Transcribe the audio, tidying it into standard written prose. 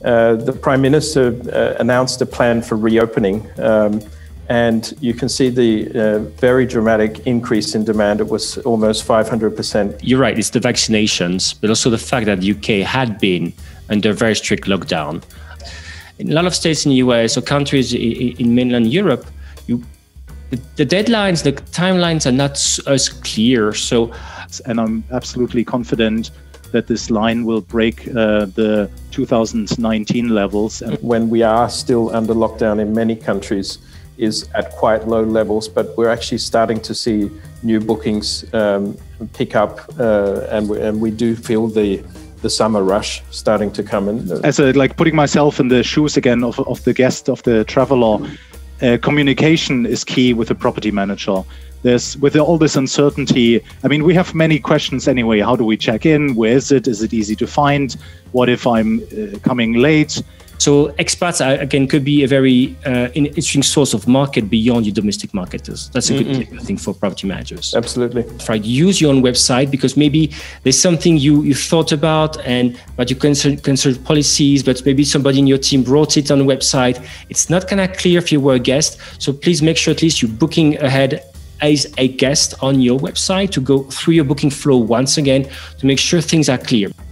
the Prime Minister announced a plan for reopening, and you can see the very dramatic increase in demand. It was almost 500%. You're right, it's the vaccinations, but also the fact that the UK had been under very strict lockdown. In a lot of states in the US or countries in mainland Europe, the deadlines, the timelines are not as clear. And I'm absolutely confident that this line will break the 2019 levels. And when we are still under lockdown in many countries is at quite low levels, but we're actually starting to see new bookings pick up, and we do feel the summer rush starting to come in. As putting myself in the shoes again of the guest, of the traveler, communication is key with the property manager. With all this uncertainty, I mean, we have many questions anyway. How do we check in? Where is it? Is it easy to find? What if I'm coming late? So expats, again, could be a very interesting source of market beyond your domestic marketers. That's a good tip, I think, for property managers. Absolutely. Right. Use your own website, because maybe there's something you thought about, but you consult policies, but maybe somebody in your team wrote it on the website. It's not kind of clear if you were a guest. So please make sure at least you're booking ahead as a guest on your website to go through your booking flow once again to make sure things are clear.